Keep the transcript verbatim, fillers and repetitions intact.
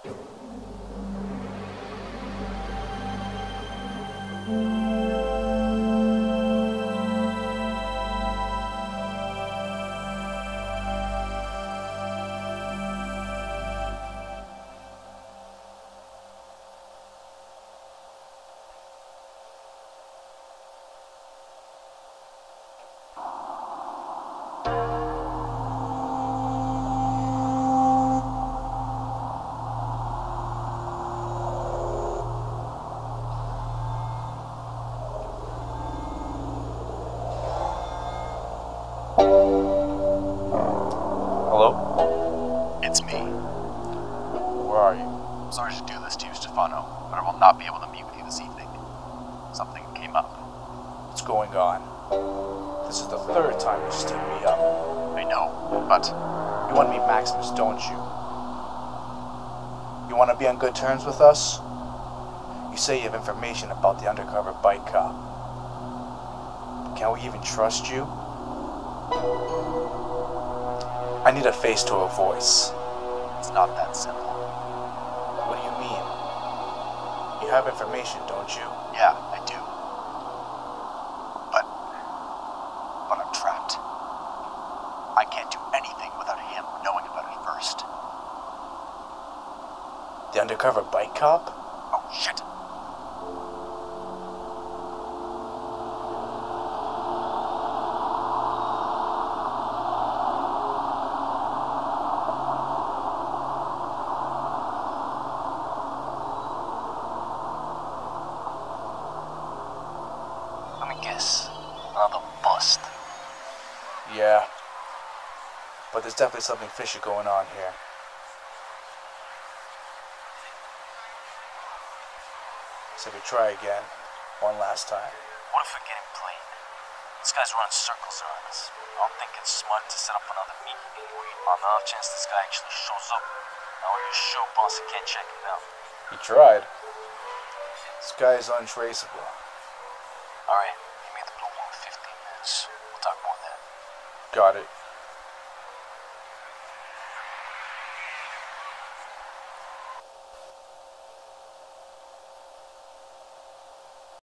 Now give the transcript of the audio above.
Hello? It's me. Where are you? Sorry to do this to you, Stefano, but I will not be able to meet with you this evening. Something came up. What's going on? This is the third time you steamed me up. I know, but You want to meet Maximus, don't you? You want to be on good terms with us? You say you have information about the Undercover Bike Cop. But can we even trust you? I need a face to a voice. it's not that simple. What do you mean? You have information, don't you? Yeah, I do. But... but I'm trapped. I can't do anything without him knowing about it first. The Undercover Bike Cop? Oh, shit. Let me guess. Another bust. Yeah. But there's definitely something fishy going on here. So we try again. One last time. What if we're getting played? This guy's running circles around us. I don't think it's smart to set up another meeting on the off chance this guy actually shows up. Now we're your show boss and can't check him out. He tried. This guy is untraceable. Alright, give me the blue one in fifteen minutes. We'll talk more then. Got it.